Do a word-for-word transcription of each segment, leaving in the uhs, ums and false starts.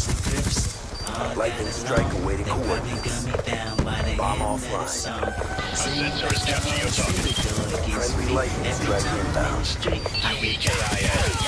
Lightning strike awaiting coordinates. Bomb offline. Sensor is down to your target. Friendly lightning strike inbound. W K I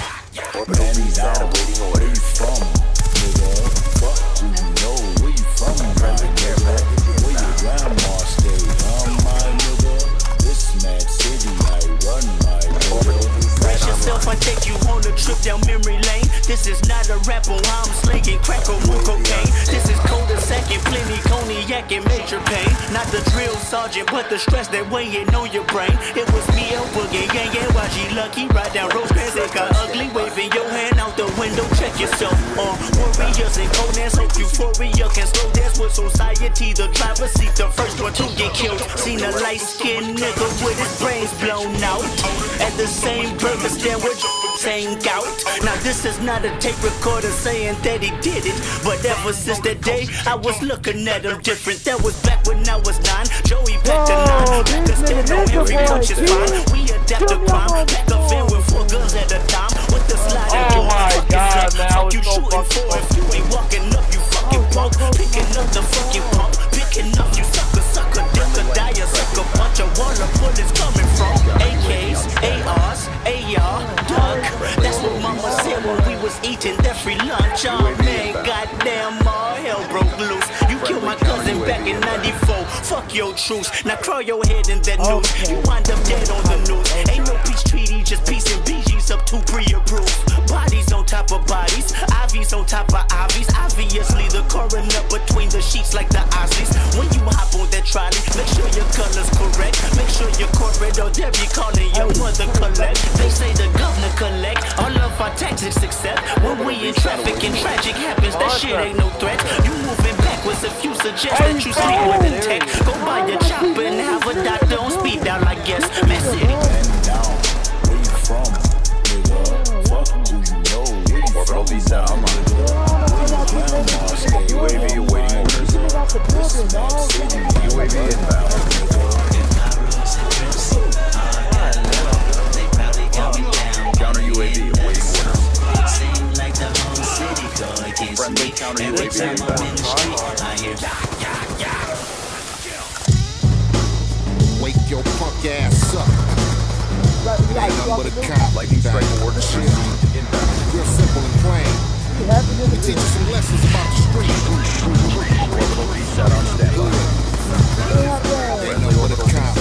S. Orbital reset awaiting orders. Where you from, nigga? Fuck who you know. Where you from? Friendly care package Where your inbound. grandma stay? I'm my nigga. This mad city, I run my Orbital nigga. reset Brace yourself, I online. take you on a trip down memory lane. This is not a rapper, I'm slinging crack or moon cocaine. This is cul-de-sac and plenty cognac and major pain. Not the drill sergeant, but the stress that weighing on your brain. It was me, El Boogie, yeah, yeah, Y G Lucky. Ride down Rosecrans, it got ugly. Waving your hand out the window, check yourself. Uh, warriors and Conans, hope euphoria can slow dance with society. The driver's seat, the first one to get killed. Seen a light-skinned nigga with his brains blown out at the same burger stand with saying gout. Now this is not a tape recorder saying that he did it, but ever since that day I was looking at him different. That was back when I was nine. Joey packed a nine, pack a stand on every punch is fine. We adapt to crime, pack a van with four guns at a time. With the sliding Oh door, my fuck God, is man, up. I Fuck was you so shooting fucked for up. if you ain't walking up, you fucking punk. Picking up the fucking pump, picking up you sucker, sucker, dick or die, a sucker bunch of water bullets coming from A Ks, A Rs, A R, duck. That's what mama said when we was eating that free lunch. Oh man, goddamn, all hell broke loose. You killed my cousin back in ninety-four. Fuck your truce. Now crawl your head in that news. You wind up dead on the news. Ain't no peace treaty, just peace and B Gs up to pre-approved. Bodies on top of bodies, I Vs on top of I Vs. Obviously the coroner between the sheets like the Osleys. When you hop on that trolley, make sure your color's correct. Make sure your corporate or they'll be calling your mother collect. They say the governor collect all of our taxes except when we in traffic and tragic happens. That shit ain't no threat. You moving backwards if you suggest that you sleep with a tech. Go buy your chopper and have a doctor on speed dial, I guess. Man City. And down. Where you from, nigga? Fuck who you know. Where you Orbital from, reset online. Where your grandma stay? U A V awaiting orders. This mad city, U A V inbound. Counter U A V awaiting orders. Friendly counter U A V inbound. Wake your punk ass up. Ain't nothing but a cop. Lightning strike orders received inbound. Real simple and plain. We teach you some lessons about the street. Orbital reset on standby. Ain't nothing but a cop.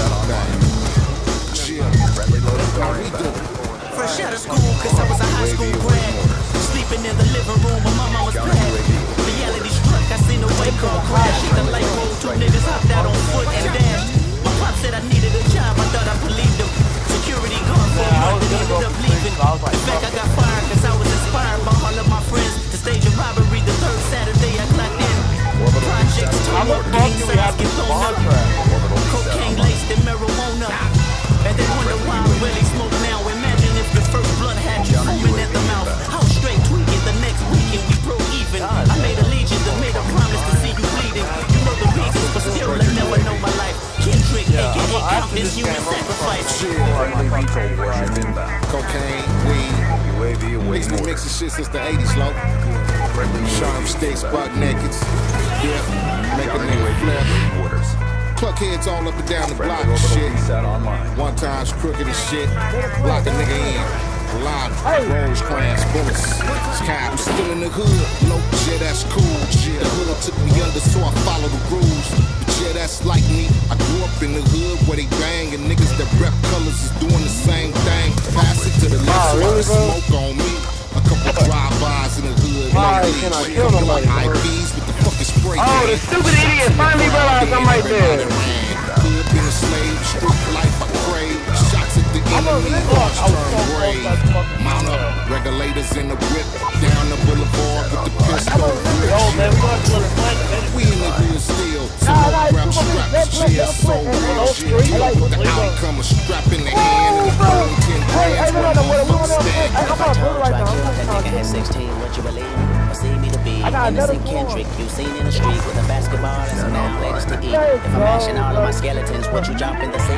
Chill. Friendly loaded car How we inbound. do? Fresh out of school, cause I was a high school grad. Sleeping in the living room with my mama's Counter pad. U A V. Reality struck, I seen a wake car crash. Hit the light pole, two niggas hopped out on foot and dashed. My pop said I needed a job, I thought I believed him. Security guard for a month and ended up leaving. In fact, I got fired cause I was inspired by all of my friends to stage a robbery the third Saturday I clocked in. Projects How told the me fuck gang do we have signs get this blown up. contract? Cocaine laced in marijuana. And they wonder why I really smoke now. Imagine if the first blunt had you foaming at the mouth. How straight tweaking the next weekend we broke even. I made a legion that made a promise to see you bleeding. You know the reasons, but still I never know my life. Kendrick, aka Compton, human sacrifice. Friendly veto warship inbound. Cocaine, weed. U A V Niggas awaiting been orders. mixing shit since the eighties, low. Friendly Sharp sticks, buck nakeds. Yeah, make a Counter nigga U A V flip. awaiting orders. Cluck heads all up and down the block Friendly and orbital shit. reset online. One time's crooked as shit. Block a nigga in. Lot, Rosecrans, bullets. Sky, I'm still in the hood. Low, yeah, that's cool. Yeah, the hood took me under, so I follow the rules. But yeah, that's like me. I grew up in the hood where they bang, and niggas that rep colors is doing the same thing. Pass it to the left, so I can smoke on me. A couple drive-bys in the hood. Why lately. can I kill nobody, I bro? Ps with the fucking spray. Oh, the stupid idiot finally realized I'm right there. Hood been a slave, street life I crave. Shots at the I'm a enemy, little hearts I was turn so close gray. that fucking Mount up, regulators in the whip. Down the boulevard with the pistol. Yo, man, we going to the point. We in the hood still. So Nah, no nah, grab it's too much. straps, Let's yeah, play, so let's play. real Let's shit. play. Like, The let's go. outcome, a strap in the hand and a phone, ten Hey, hey, grams, no, one no, no, what, what, motherfucker what, hey, stand. I'm not doing right now. I'm That not nigga doing had it. sixteen, what you believe? Or see me to be I got another innocent one. Kendrick. You seen in the street with a basketball and some young ladies to eat. Hey, If I'm bro, mashing all of my bro. skeletons, would you jump in the sea?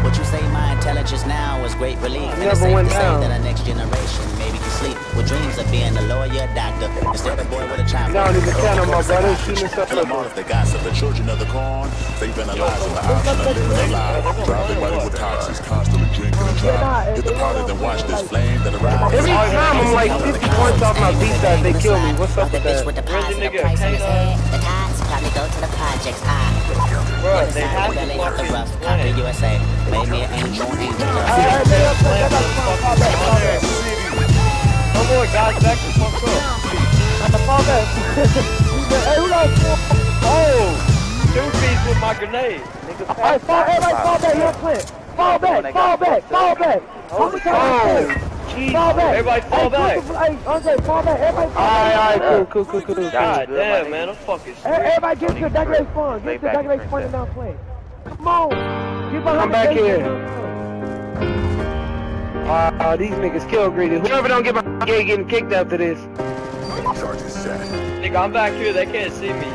What you say my intelligence now is great relief. And Never it's safe went to down. say that our next generation maybe can sleep with dreams of being a lawyer, doctor, instead of a boy with a chopper. You don't even count on my brother shooting stuff Tell them all if they gossip, the children of the corn, they've been alive in the option of living their lives. Drive their body with toxins, constantly drinking and driving. Get the powder, then watch this flame that arrives. Every time I'm like fifty points off my beat that they kill me. What's up with bitch that? with the Where's pies the and the nigga? price on his Kano? head. The tides probably go to the projects. I Bro, they inside have the to belly of the fucking rough. Copy win. U S A. Made me an angel, angel. Alright, they got they got fall back, fall back. No more guys back to fuck up. Fall back. Hey, who got oh, two piece with my grenade. Alright, fall, everybody fall back, you're plant. Fall back, fall back, fall back. Oh, jeez. Fall back. Everybody fall back. Hey, Andre, fall back. Everybody fall back. Alright, alright, cool, cool, cool, cool. God damn, man, I'm fucking serious. Everybody get to the decorated spawn. Get to the decorated spawn and now play. Come on. Get behind Come back here. Uh, these niggas kill greedy. Whoever don't get behind gate getting kicked after this. Nigga, I'm back here. They can't see me.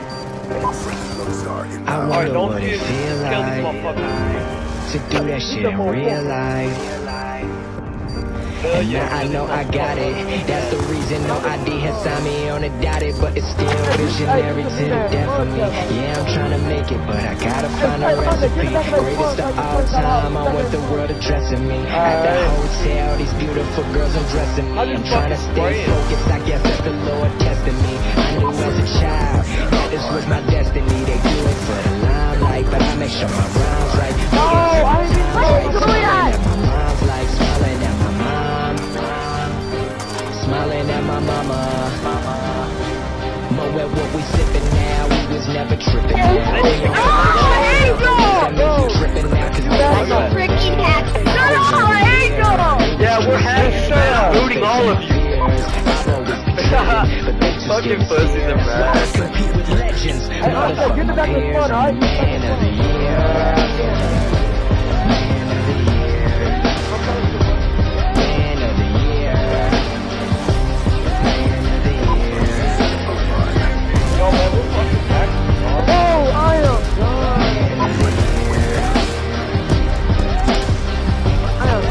I Alright, wonder don't what kill, it feel kill these like motherfuckers. to do that shit in real life. And now I know I got it. That's the reason no I D has signed me on a dotted, but it's still visionary to the death of me. Yeah, I'm trying to make it, but I gotta find a recipe. Greatest of all time, I want the world addressing me. At the hotel, these beautiful girls undressing me. I'm trying to stay focused, I guess that's the Lord testing me. I knew as a child that this was my destiny. They do it for the limelight, but I make sure my rhymes right. No, I ain't been doing that. My mom's like smiling at my mom, smiling at my mama. Mo at what we sipping now, we was never tripping now. Oh, Angel! Tripping now, cause That's a freaking hack. No, Angel! Yeah, we're hashtag booting all of you. Fucking pussies are bad. Compete with legends. Hey, Andre, get the back of the fun, alright? Man of the year. Man of the year. Man of the year. Yo, man, we're fucking back. Oh, I am done. I am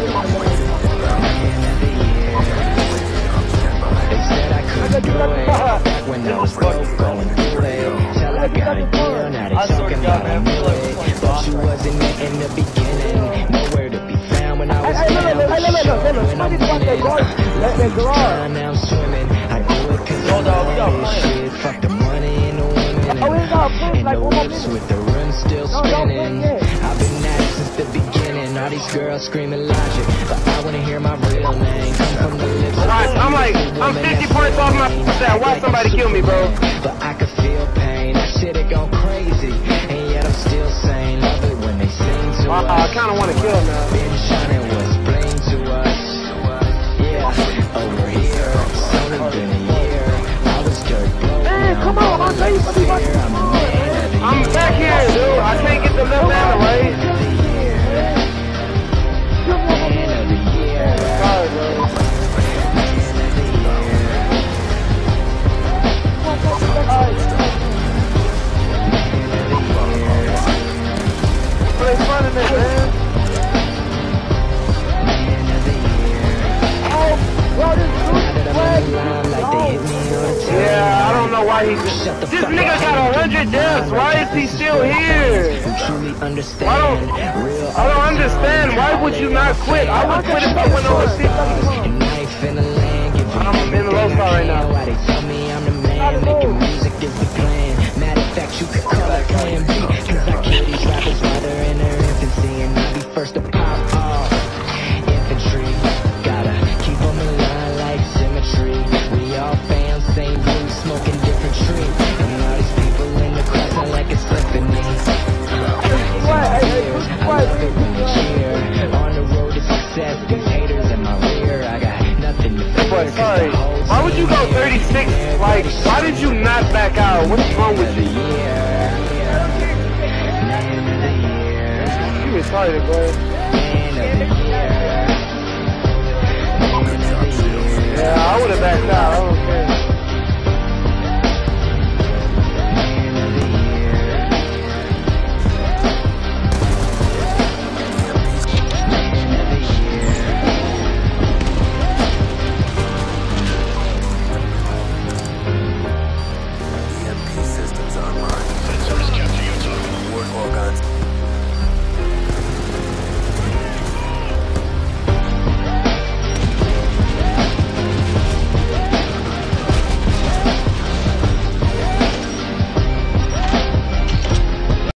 Back when I was broke, going through it. Till I got a deal, now they talking about a new way. But you wasn't there in the beginning. Nowhere to be found when I was down. But you showed when I'm winning. Now I'm swimming. I do it cause I love this shit. Fuck the money and the women. And the whips with the rims still spinning. I've been at it since the beginning. All these girls screaming logic, but I wanna hear my real name come from the lips of Alright, I'm like, I'm fifty points off my that. Watch somebody kill me, bro. But I could feel pain. That shit it gone crazy, and yet I'm still sane. Love it when they sing to uh, us. I kinda wanna kill now. Been shining was bling to us. Yeah, over here, it's only been a year. I was dirt broke. Man, come on, Andre, you fucking I'm a man of the I'm year. back here, dude. I can't get the left hand away. Man of the year. Sorry, bro. Play fun in it, man. Oh, bro, this dude's yeah, I don't know why he. This nigga got a hundred deaths. Why is he still here? I don't. I don't understand. Why would you not quit? I would quit if I went overseas. I'm in the low spot right now. Why they tell me I'm the man, making music is the plan. Matter of fact, you could call it plan B. Cause I kill these rappers while they're in their infancy. And I be first to pop off. Infantry, gotta keep them in line like symmetry. We all fans, same blue, smoking different tree. And all these people in the crowd sound like it's symphony. I love it when you cheer. On the road to success, these haters in my rear. I got nothing to fear. But sorry, why would you go thirty-six? Like, why did you not back out? What's wrong with you? You retarded, bro. Yeah, I would have backed out.